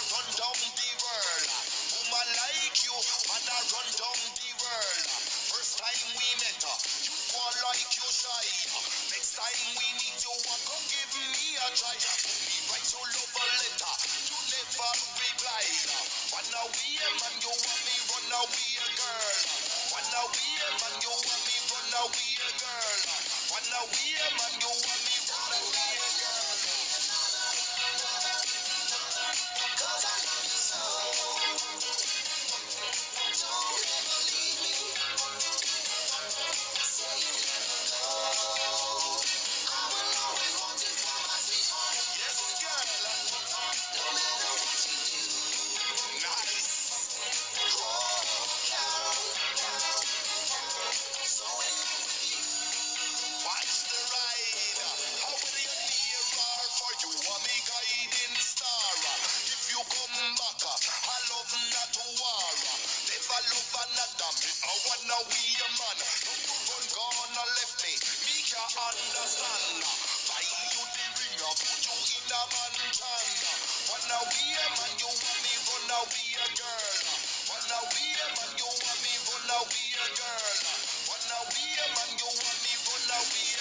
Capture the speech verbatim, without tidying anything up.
run down the world. Woman like you, wanna run down the world. First time we met, uh, you go like you shy. Next time we meet you, uh, come give me a try. Put me write your love a letter, you never reply. Wanna we man, you want me run away a girl. Wanna we man, you want me run away a girl. Wanna we man, you want me run away a girl. Cause I love you so. Don't ever leave me. Say you never go. I will always want you for my sweetheart. Yes, girl. No matter what you do. Nice. Oh, Carol, Carol. I'm so in love with you. Watch the ride. How will you near or for you are me guiding star? If you come back, I love not to war. Never love another me. I wanna we a man. No you run gone or left me. Me can't understand. Buy you the ring, I put you in a mansion. Wanna we a man, you want me run away a girl. Wanna we a man, you want me run away a girl. Wanna we a man, you want me run away a